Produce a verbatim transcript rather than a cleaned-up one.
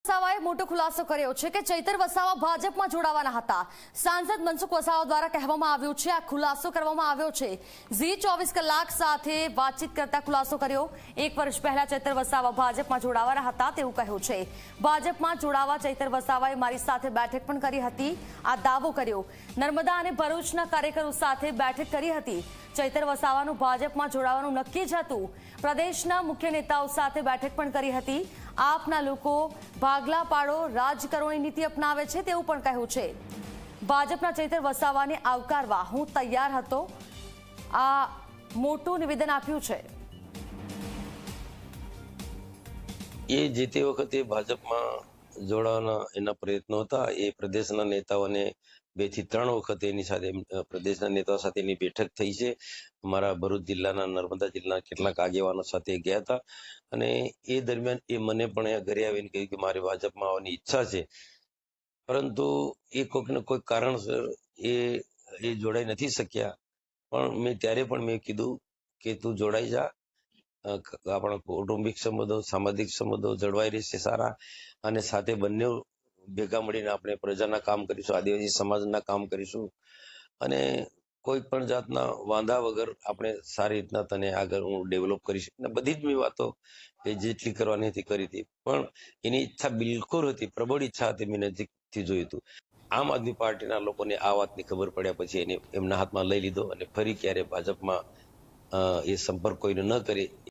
વસાવાએ મોટો ખુલાસો કર્યો છે કે ચૈતર વસાવા ભાજપમાં જોડાવાના હતા। સાંસદ મનસુખ વસાવા દ્વારા કહેવામાં આવ્યું છે, આ ખુલાસો કરવામાં આવ્યો છે। ઝી ચોવીસ કલાક સાથે વાતચીત કરતા ખુલાસો કર્યો। એક વર્ષ પહેલા ચૈતર વસાવા ભાજપમાં જોડાવાના હતા તેવું કહ્યું છે। ભાજપમાં જોડાવા ચૈતર વસાવાએ મારી સાથે બેઠક પણ કરી હતી, આ દાવો કર્યો। નર્મદા અને ભરૂચના કાર્યકરો સાથે બેઠક કરી હતી। ચૈતર વસાવાનું ભાજપમાં જોડાવાનું નક્કી જ હતું। પ્રદેશના મુખ્ય નેતાઓ સાથે બેઠક પણ કરી હતી। આપના લોકો ભાગલા પાડો રાજ કરોની નીતિ અપનાવે છે તેવું પણ કહ્યું છે। ભાજપના ચૈતર વસાવાને આવકારવા હું તૈયાર હતો, આ મોટું નિવેદન આપ્યું છે। એ જે તે વખતે ભાજપમાં જોડાવાના એના પ્રયત્નો હતા। એ પ્રદેશના નેતાઓને બે થી ત્રણ વખત એની સાથે પ્રદેશના નેતાઓ સાથે એની બેઠક થઈ છે। અમારા ભરૂચ જિલ્લાના નર્મદા જિલ્લાના કેટલાક આગેવાનો સાથે ગયા હતા અને એ દરમિયાન એ મને પણ ઘરે આવીને કહ્યું કે મારે ભાજપમાં આવવાની ઈચ્છા છે, પરંતુ એ કોઈકને કોઈ કારણસર એ એ જોડાઈ નથી શક્યા। પણ મેં ત્યારે પણ મેં કીધું કે તું જોડાઈ જા, આપણા કૌટુંબિક સંબંધો સામાજિક સંબંધો જળવાઈ રહેશે સારા, અને સાથે બંને ભેગા મળીને આપણે પ્રજાના કામ કરીશું, આદિવાસી સમાજના કામ કરીશું, અને કોઈ પણ જાતના વાંધા વગર આપણે સારી રીતના તને આગળ હું ડેવલપ કરીશ। અને બધી જ મેં વાતો એ જેટલી કરવાની હતી કરી હતી, પણ એની ઈચ્છા બિલકુલ હતી, પ્રબળ ઈચ્છા હતી, મેં નજીકથી જોયું હતું। આમ આદમી પાર્ટીના લોકોને આ વાતની ખબર પડ્યા પછી એને એમના હાથમાં લઈ લીધો અને ફરી ક્યારે ભાજપમાં એ સંપર્ક કોઈને ન કરે